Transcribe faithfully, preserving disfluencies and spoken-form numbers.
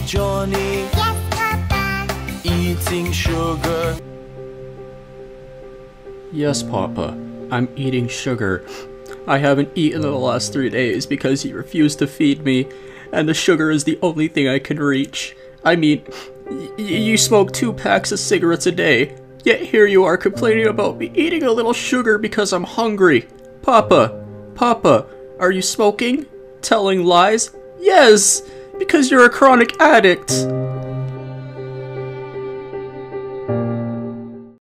Johnny? Yes, Papa. Eating sugar? Yes, Papa. I'm eating sugar. I haven't eaten in the last three days because you refused to feed me, and the sugar is the only thing I can reach. I mean, y you smoke two packs of cigarettes a day, yet here you are complaining about me eating a little sugar because I'm hungry. Papa, Papa, are you smoking? Telling lies? Yes, because you're a chronic addict.